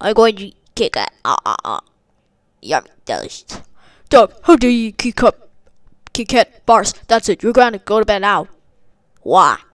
I'm going to eat Kit Kat. Yummy, delicious. Doug, how dare you eat Kit Kat bars? That's it. You're gonna go to bed now. Why?